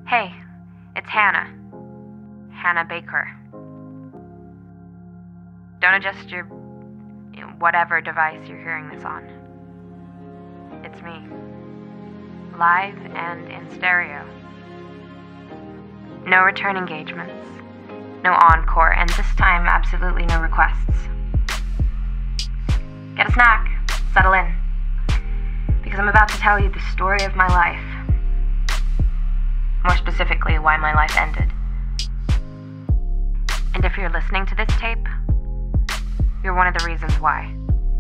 Hey, it's Hannah. Hannah Baker. Don't adjust your whatever device you're hearing this on. It's me. Live and in stereo. No return engagements. No encore, and this time absolutely no requests. Get a snack. Settle in. Because I'm about to tell you the story of my life. More specifically, why my life ended. And if you're listening to this tape, you're one of the reasons why.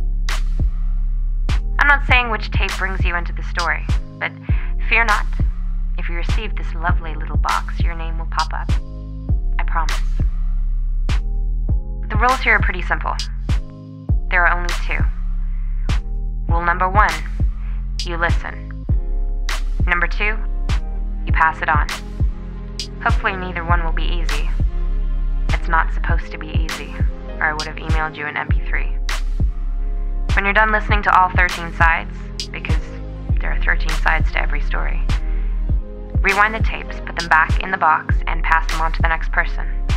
I'm not saying which tape brings you into the story, but fear not. If you receive this lovely little box, your name will pop up. I promise. The rules here are pretty simple. There are only two. Rule number 1, you listen. Number 2, you pass it on. Hopefully neither one will be easy. It's not supposed to be easy, or I would have emailed you an MP3. When you're done listening to all 13 sides, because there are 13 sides to every story, rewind the tapes, put them back in the box, and pass them on to the next person.